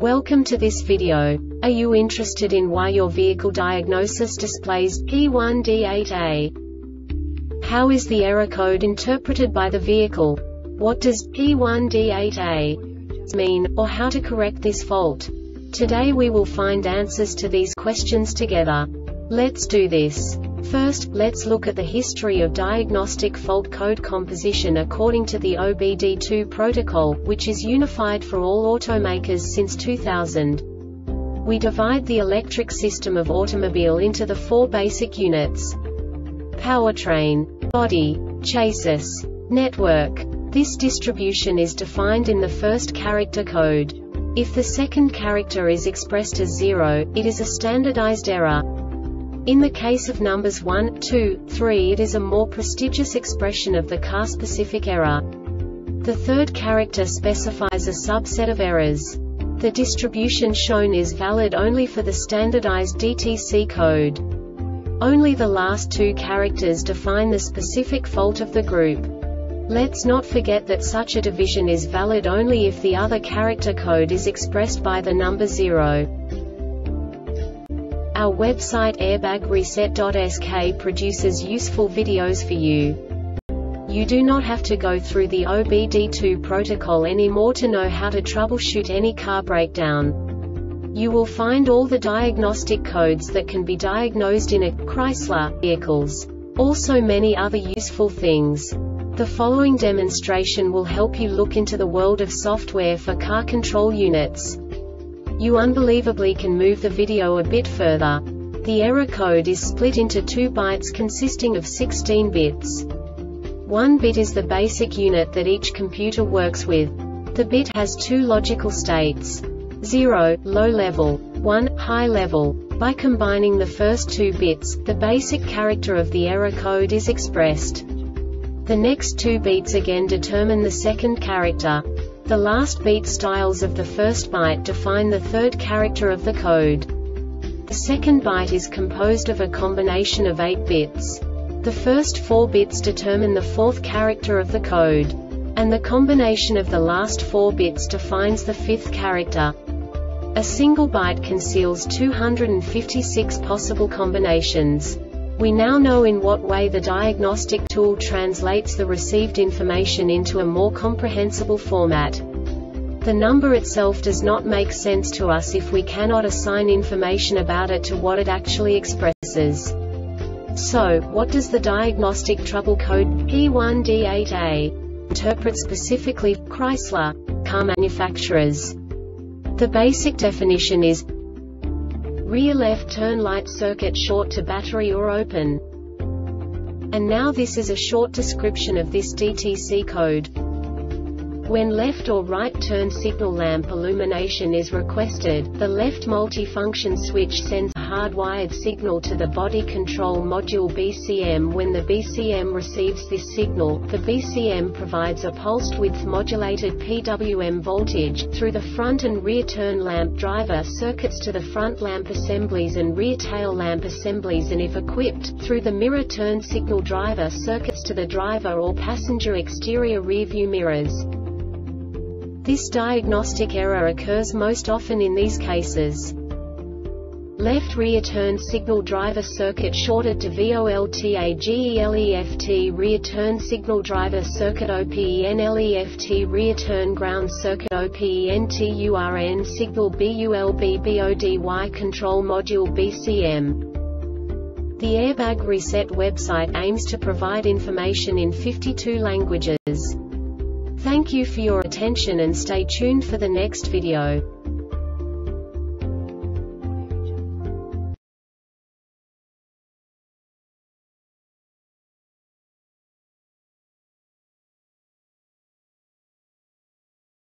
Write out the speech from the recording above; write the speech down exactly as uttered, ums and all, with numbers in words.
Welcome to this video. Are you interested in why your vehicle diagnosis displays P one D eight A? How is the error code interpreted by the vehicle? What does P one D eight A mean, or how to correct this fault? Today we will find answers to these questions together. Let's do this. First, let's look at the history of diagnostic fault code composition according to the O B D two protocol, which is unified for all automakers since two thousand. We divide the electric system of automobile into the four basic units: powertrain, body, chassis, network. This distribution is defined in the first character code. If the second character is expressed as zero, it is a standardized error. In the case of numbers one, two, three, it is a more prestigious expression of the car-specific error. The third character specifies a subset of errors. The distribution shown is valid only for the standardized D T C code. Only the last two characters define the specific fault of the group. Let's not forget that such a division is valid only if the other character code is expressed by the number zero. Our website airbag reset dot S K produces useful videos for you. You do not have to go through the O B D two protocol anymore to know how to troubleshoot any car breakdown. You will find all the diagnostic codes that can be diagnosed in a Chrysler vehicles. Also many other useful things. The following demonstration will help you look into the world of software for car control units. You unbelievably can move the video a bit further. The error code is split into two bytes consisting of sixteen bits. One bit is the basic unit that each computer works with. The bit has two logical states: zero, low level, one, high level. By combining the first two bits, the basic character of the error code is expressed. The next two bits again determine the second character. The last beat styles of the first byte define the third character of the code. The second byte is composed of a combination of eight bits. The first four bits determine the fourth character of the code. And the combination of the last four bits defines the fifth character. A single byte conceals two hundred fifty-six possible combinations. We now know in what way the diagnostic tool translates the received information into a more comprehensible format. The number itself does not make sense to us if we cannot assign information about it to what it actually expresses. So, what does the diagnostic trouble code P one D eight A interpret specifically for Chrysler car manufacturers? The basic definition is rear left turn light circuit short to battery or open. And now this is a short description of this D T C code. When left or right turn signal lamp illumination is requested, the left multifunction switch sends a hardwired signal to the body control module B C M. When the B C M receives this signal, the B C M provides a pulsed width modulated P W M voltage through the front and rear turn lamp driver circuits to the front lamp assemblies and rear tail lamp assemblies, and if equipped, through the mirror turn signal driver circuits to the driver or passenger exterior rearview mirrors. This diagnostic error occurs most often in these cases: left rear turn signal driver circuit shorted to VOLTAGELEFT, rear turn signal driver circuit OPENLEFT, rear turn ground circuit OPENTURN, signal BULBBODY control module B C M. The Airbag Reset website aims to provide information in fifty-two languages. Thank you for your attention and stay tuned for the next video.